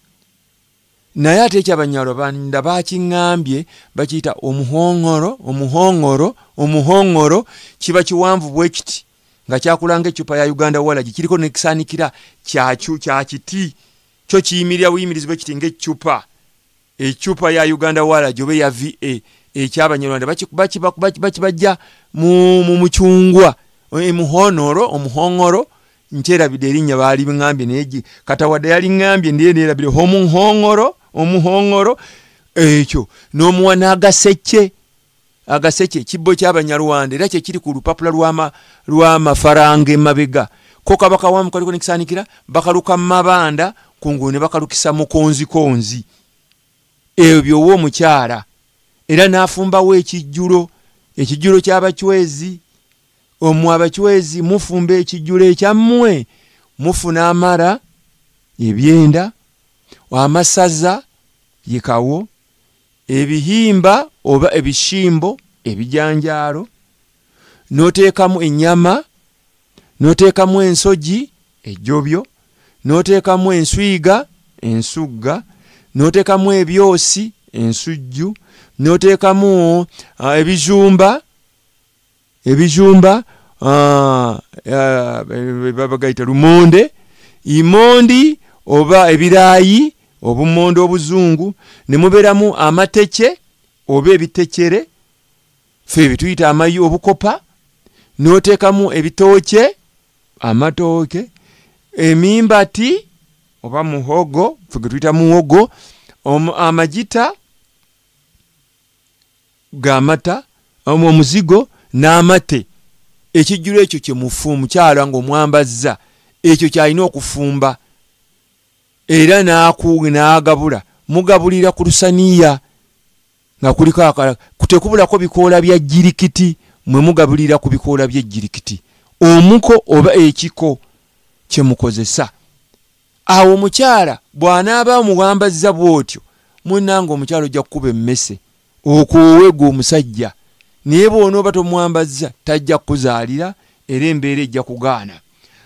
Naye ate ekyabanyalo banda bakiŋŋambye bakiyita omuhongoro omuhongoro omuhongoro kiba kiwanvu bwe kiti nga kyakulanga eccupa ya Uganda Walagi, kiriko nekisaanikira kyakyo kya kiti kyo kiyimirira buyimirizibwe kiti ng'eccupa eccupa ya Uganda Walagi oba ya V A ekyabanyarwanda bakibajja mu mucungwa emuhonoro omuhongoro. Nkyerabidde erinnya baali biŋŋambye naye katawadde yali ŋŋambye ndiye neerabire omuhongoro omuhongoro ekyo, n'omuwa n'agaseke agaseke ekibbo ky'abanyarwanda era kye kiri ku lupapula lw'amafaranga emabega ko kabaka wamu kaliko nekisaanikira bakaluka mabanda kungu ne bakalukisa mukonzikonzi. Ebyo w'omukyala era n'afumbawo ekijjulo ekijjulo ky'abacwezi. Omwe abacwezi mufumba ekijjulo ekyammwe mufuna amara ebyenda, amasaza yekawo, ebihimba oba ebishimbo ebijanjaalo, n'oteekamu ennyama, n'oteekamu ensogi ejjobyo, n'oteekamu enswiga ensugga, n'oteekamu ebyosi ensujju, n'oteekamu uh, ebijumba ebijumba uh, uh, babagaita lumonde, imondi oba ebiraayi obumondo obuzungu, ne mubeeramu amateke oba ebitekere fe bituyita amayi obukopa, n'oteekamu ebitooke amatooke, emimbati oba muhogo fe getuyita muwogo, amagita gamata omuzigo n'amate ekijjulo ekyo kye mufu mukyala ng'omwambazza ekyo kyalina okufumba era n'akuuge n'agabula mugabulira ku lusaniya nga kuliko akala kutekubulako bikoola bya jirikiti mwe mugabulira ku bikoola by'ejjirikiti omuko oba ekiko kye mukozesa awo omukyala bw'anaaba omuwambazza bw'otyo munnanga omukyala ojja kukuba emmese okuweega omusajja naye bw'onooba tomwambazza tajja kukuzaalira era embeera ejja kugaana.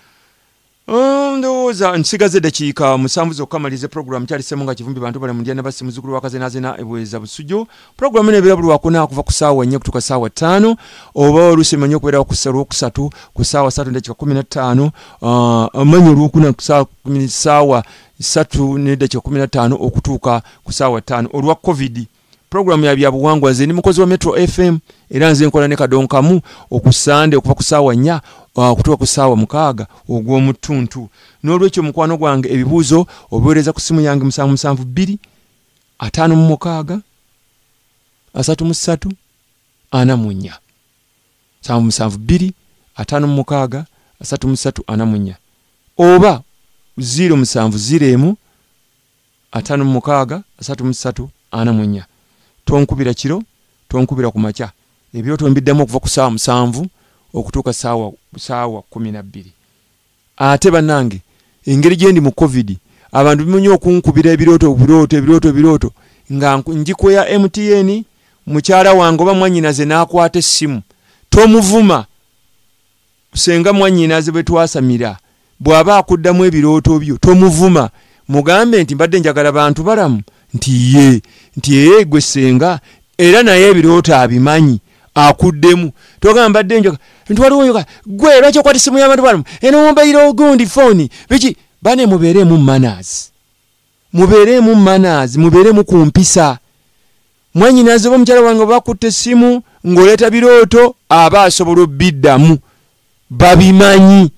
ndowooza nsigaze eddakiika musanvu zokka maliriza puroguramu kyalisemu nga kivumbi bantu bali mundya nabasi muzukulu wakazenazena ebweza busujo puroguramu eno ebeera buli wakuna kuva ku ssaawa nnya kutuuka ssaawa ttaano oba oluusi emanyi okubeerawo ku lwokusatu ku ssaawa ssatu n'eddakiika kumi na ttaano amanyi olwokuna ku ssaawa ssatu n'eddakiika kumi na ttaano okutuuka ku ssaawa ttaano olwa covid. Programu ya byabuwangwa nze ni mukozi wa Metro F M era nze nkola ne kadonkamu okusande okuva ku ssaawa nnya okutuuka ku ssaawa mukaaga ogw'omutuntu. N'olwekyo mukwano gwange ebibuuzo obuweereza ku simu yange musanvu musanvu bbiri ataano mu mukaaga asatu mu ssatu ana mu nnya musanvu musanvu bbiri ataano mu mukaaga asatu mu ssatu ana mu nnya oba ziro musanvu ziro emu ataano mu mukaaga asatu mu ssatu ana mu nnya. Tonkubira kiro tonkubira ku makya ebyo tombiddamu okuva ku ssaawa musanvu okutuuka ssaawa ssaawa kumi na bbiri. Ate bannange engeri gye ndi mu covid abantu bimunye okunkubira ebirooto ebirooto ebirooto ebirooto nga njikweya M T N mukyala wange oba mwannyinaze n'akwata essimu tomuvuma senga mwannyinaze bwe twasamira bw'aba akuddamu ebirooto byo tomuvuma mugambe nti mbadde njagala bantu balamu nti ye nti ye gwe senga era naye ebirooto abimanyi akuddemu togamba mbadde njoga nti waliwo njoga gwe lwaki okwata essimu y'abantu balamu eno mobile ogundi phone biki bane mubeeremu manners mubeeremu manners mubeeremu ku mpisa mwannyinaze oba mukyala wange bakutte essimu ng'oleeta birooto aba asobola obbiddamu babimanyi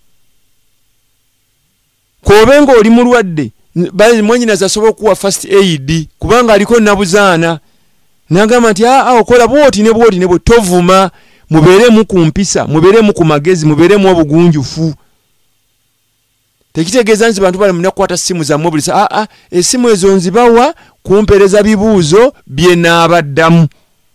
kobe ng'oli mulwadde mwannyinaze asobola okuwa first aid kubanga aliko nabuzaana nagamba nti aa okola bwoti ne bwoti ne bwe tovuma mubeeremu ku mpisa mubeeremu ku magezi mubeeremu obugunjufu. Tekitegeeza nti bantu bali munakwata simu za mobile sa aa essimu ezo nzibawa kumpereza bibuuzo bye naabaddamu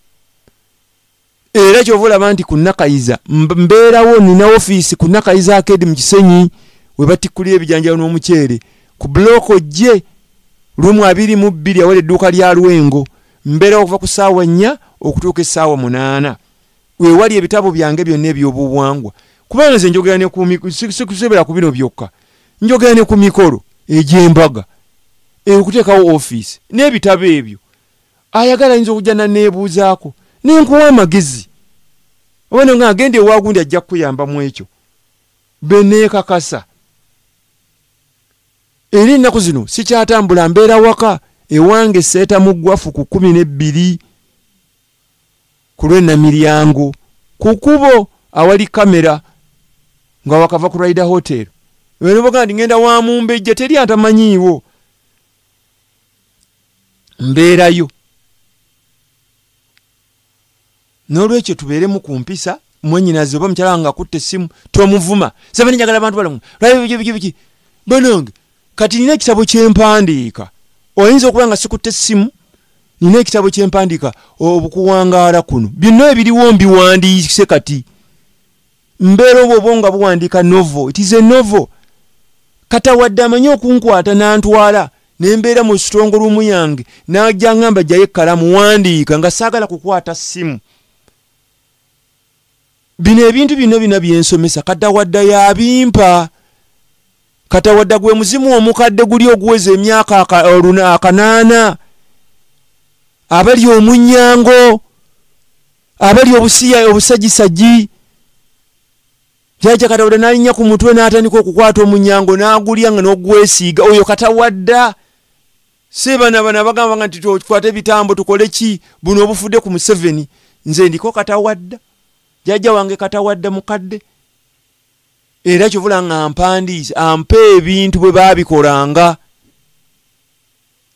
era kyovula banti kunnakayiza mbeerawo nina ofiisi kunnakayiza akedi mu Kisenyi we batikkulira ebijanjalo n'omuceere ku bloko gye lumu abiri mu bbiri awali edduuka lya Lwengo mbeera okuva ku ssaawa nnya okutuuka essaawa munaana we wali ebitabo byange byonna ebyobuwangwa kubanga nze njogera ne ku sikusebera ku bino byokka njogera ne ku mikolo egy'embaga okuteekawo ofiisi n'ebitabo ebyo ayagala ayinza okujja nanneebuuzaako nenkuwa amagezi obano nga agenda ewagundi ajja kukuyamba mu ekyo beneekakasa. Eri ennaku zino sikyatambula mbeera waka ewange seeta muggwafu ku kumi n'ebbiri ku lw'ennamiryango ku kubo awali kamera nga wakava ku Rider Hotel weno boga ndi ngenda wa mumbejja teri atamanyiiwo mbeerayo. N'olwekyo tubeeremu ku mpisa mwennyinaze oba mukyala wange akutte essimu tomuvuma sebe njagala abantu balamu lwabyo biki biki biki banange kati nina ekitabo kyempandiika oyinza okuba nga sikutte essimu nina ekitabo kyempandiika obukuwangaala kuno byonna ebiriwo mbiwandiise kati mbeera obwo nga buwandiika novel it is a novel katawadde amanyi okunkwata n'antwala nembeera mu sitongo lumu yange n'ajja ngamba jjayo ekkalamu wandiika nga saagala kukwata ssimu. Bino ebintu bino bina byensomesa katawadda yabimpa katawadda gwe muzimu omukadde guli oguweza emyaka akanaana abali omunyango abali obusiya obusajisajji jaja katawadda n'alinnya ku mutwe n'atandika okukwata omunyango n'agulya nga n'ogwesiiga oyo katawadda sebana bana bagamba nga nti tukwate bitambo tukole ki buno obufudde ku Museveni nze ndiko katawadda jajja wange katawadda mukadde era kyovula nga mpandiise ampa ebintu bwe baabikolanga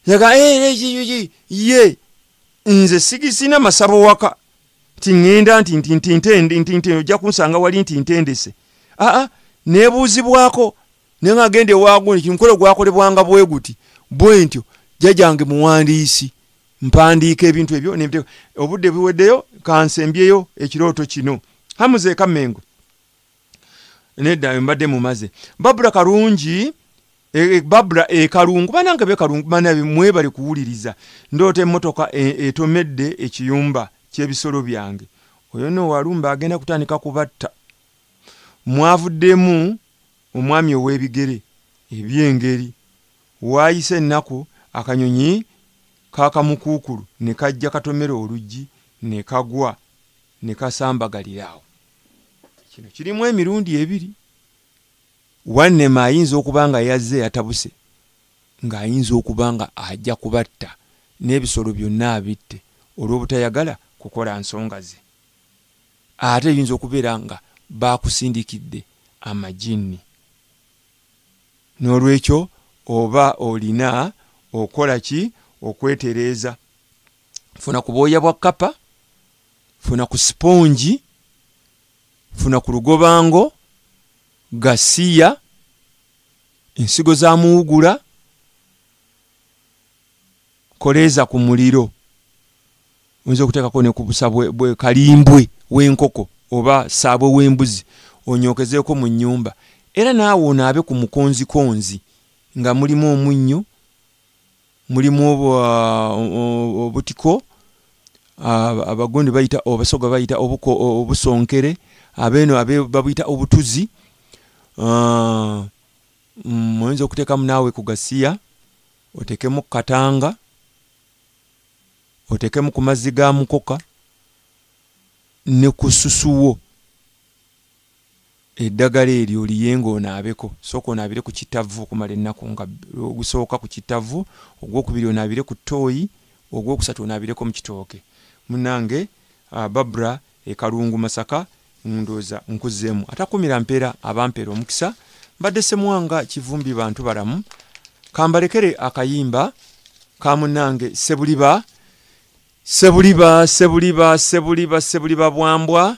yaga eh ye nze sigisina masabo waka tingenda nti nti ntintende ntintende ojja kunsanga wali ntintendese a a nebuuzibwako nenga gende waago kimukolo gwakolebwanga bweguti bwentyo jajange muwandiisi mpandiika ebintu ebyo nebyo obudde buweddeyo kansembyeyo ekirooto kino hamuze kamengo nedda mbadde mumaze Babula Karungi e, e, Babula e Kalungu bananga be Kalungu banabe mwe bali kuwuliriza ndote motoka etomedde e, ekiyumba kyebisolo byange oyo no walumba agenda kutandika kubatta mwavuddemu omwami ow'ebigere ebyengeri waayise ennaku akanyonyi kakamukukulu ne kajja katomera oluggi ne kagwa ne kasambagalirawo kino kirimu emirundi ebiri wanne mayinza okubanga yazze yatabuse ng'ayinza okubanga ajja kubatta n'ebisolo byonna abitte olw'obutayagala kukola nsonga ze ate yinza okubeera nga bakusindikidde amajinni n'olwekyo oba olina okola ki okwetereeza funa ku bwoya bwa kapa funa ku sponji funa ku lugobango gasiya ensigo za muwugula koleeza ku muliro oyinza okuteekako ne ku busa bwe kalimbwe w'enkoko oba saabwe w'embuzi onyokezeeko mu nnyumba era naawe onaabe ku mukonzikonzi nga mulimu omunnyo mulimu obutiko abagondi bayita obasoga bayita obusonkere abeeno babuyita obutuzi oyinza okuteekamu naawe ku gasiya oteekemu katanga oteekemu ku mazzi ga mukoka ne ku susuwo eddagala eryo liyenga onaabeko sooka onaabire ku kitavu okumala ennaku nga ogusooka ku kitavu ogwokubiri onaabire ku ttooyi ogwokusatu onaabireko mu kitooke munange uh, Babula e Kalungu Masaka ndooza nkuzeemu atakumira mpeera abampeera omukisa mbadde Ssemwanga Kivumbi bantu balamu kambalekere akayimba kamunange Sebuliba Sebuliba Sebuliba Sebuliba Sebuliba bwambwa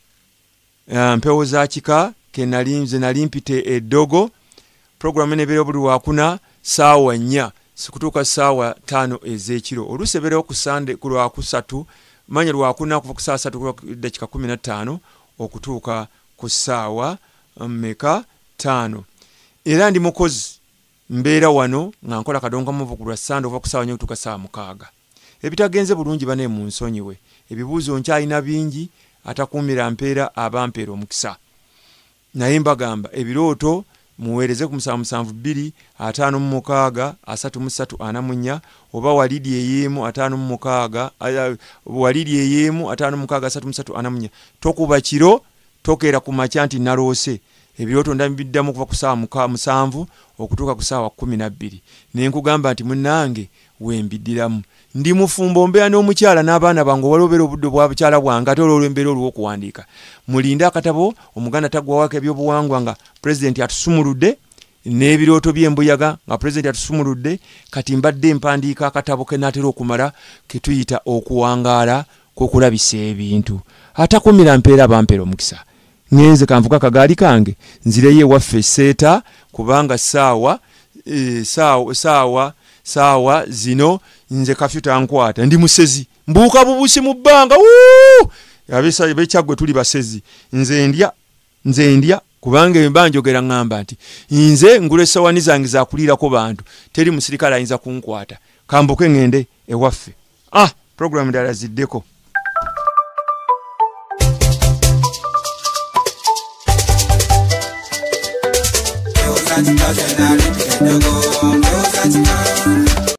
uh, mpewo za kika ke nalinze nalimpite eddogo program enebere buli wakuna saawa nnya sikutuuka saawa tano ez'ekiro oluusi ebeerawo ku sande ku lwakusatu manya lwakuna kuva ku saawa satu dakika kumi na ttaano okutuuka ku saawa mmeka ttaano era ndi mukozi mbeera wano nga nkola kadonga muvu ku lwa sande ova ku saawa nnya okutuuka saawa mukaaga ebitagenze bulungi bane mu nsonyiwe ebibuuzo nkyalina bingi atakuumira mpeera abampeera omukisa naye mbagamba ebirooto muweereze ku musanvu musanvu bbiri ataano mu mukaaga asatu mu ssatu ana mu nnya oba walidi eyeemu ataano mu mukaaga walidi eyeemu ataano mu mukaaga asatu mu ssatu ana mu nnya tokuba kiro tokeera ku makya nti naloose ebirooto ndabiddamu okuva ku saawa musanvu okutuuka ku saawa kkumi na bbiri naye nkugamba nti munnange wembiddiramu ndi mufumbo mbeera n'omukyala n'abaana bange walobera obudde bwa bukyala bwange ate olw'embeera olw'okuwandiika mulinde akatabo omuganda taggwawako ebyobuwangwa nga pulezidenti atusumuludde n'ebirooto by'embuyaga nga pulezidenti atusumuludde kati mbadde empandiika akatabo ke naatera okumala ke tuyita okuwangaala kw'okulabisa ebintu atakumira mpeera bampeera omukisa ngenze kanvuka kagaali kange nzireyo ewaffe seeta kubanga saawa e, saawa saawa saawa zino nze kafyu tankwata ndi musezi mbuuka bubusi mu bbanga abesa bekyagwe tuli basezi nze ndya nze ndya kubanga emba njogera ngamba nti nze ngule sawani zange zakulirako bantu teri musirikale ayinza kunkwata kambuke ngende ewaffe ah program ndala ziddeko Yo,